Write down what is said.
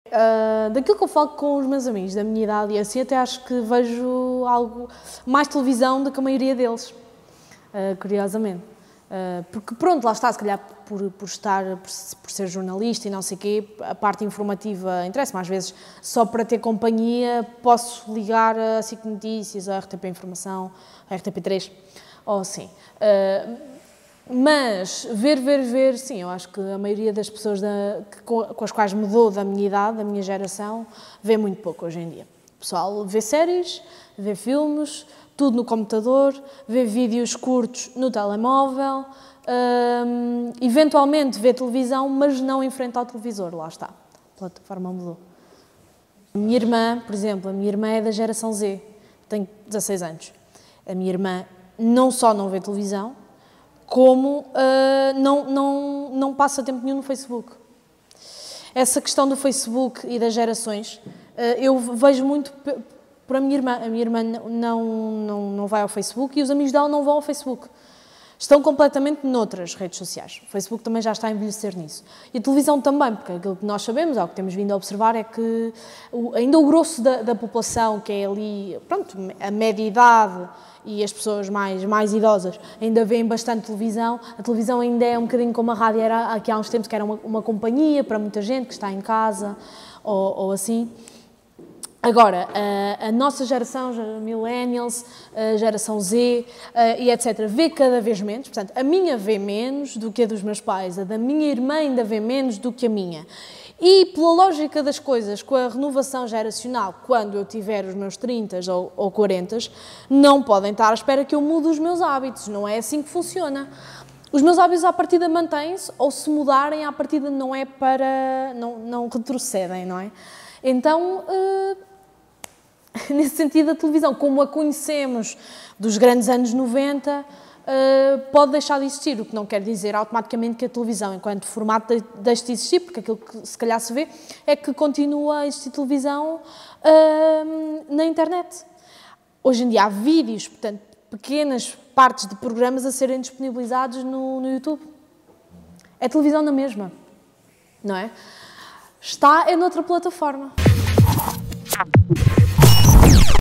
daquilo que eu falo com os meus amigos da minha idade e assim, até acho que vejo mais televisão do que a maioria deles, curiosamente. Porque pronto, lá está, se calhar por ser jornalista e não sei o quê, a parte informativa interessa-me. Às vezes, só para ter companhia, posso ligar a SIC Notícias, a RTP Informação, a RTP3, ou assim. Mas ver, sim, eu acho que a maioria das pessoas com as quais mudou da minha idade, da minha geração, vê muito pouco hoje em dia. O pessoal vê séries, vê filmes, tudo no computador, vê vídeos curtos no telemóvel, eventualmente vê televisão, mas não em frente ao televisor, lá está, a plataforma mudou. A minha irmã, por exemplo, é da geração Z, tem 16 anos. A minha irmã não só não vê televisão, como não passa tempo nenhum no Facebook. Essa questão do Facebook e das gerações, eu vejo muito por a minha irmã. A minha irmã não vai ao Facebook e os amigos dela não vão ao Facebook. Estão completamente noutras redes sociais. O Facebook também já está a envelhecer nisso. E a televisão também, porque aquilo que nós sabemos, ou que temos vindo a observar, é que ainda o grosso da população, que é ali, pronto, a média idade e as pessoas mais idosas, ainda veem bastante televisão. A televisão ainda é um bocadinho como a rádio era aqui há uns tempos, que era uma companhia para muita gente que está em casa, ou assim. Agora, a nossa geração, millennials, a geração Z e etc., vê cada vez menos. Portanto, a minha vê menos do que a dos meus pais, a da minha irmã ainda vê menos do que a minha. E, pela lógica das coisas, com a renovação geracional, quando eu tiver os meus 30 ou 40, não podem estar à espera que eu mude os meus hábitos. Não é assim que funciona. Os meus hábitos à partida mantêm-se, ou se mudarem, à partida não é para... não retrocedem, não é? Então... nesse sentido, a televisão, como a conhecemos dos grandes anos 90, pode deixar de existir, o que não quer dizer automaticamente que a televisão, enquanto formato, deixe de existir, porque aquilo que se calhar se vê é que continua a existir televisão na internet. Hoje em dia há vídeos, portanto, pequenas partes de programas a serem disponibilizados no YouTube. É televisão na mesma, não é? É noutra plataforma.